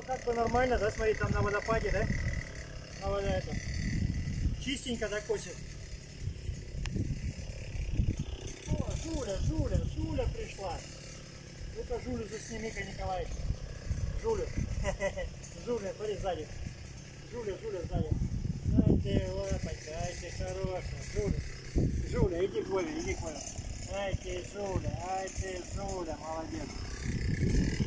как бы нормально, да, смотри, там на водопаде, да? На вода это. Чистенько так косит. О, Жуля пришла. Ну-ка, Жулю засними-ка, Николай. Жулю. Жуля, смотри, сзади. Жуля сзади. Ай ты, лапонька, ай ты хорошая. Жуля, иди к Вове, иди к Вове. Ай ты, Жуля, молодец.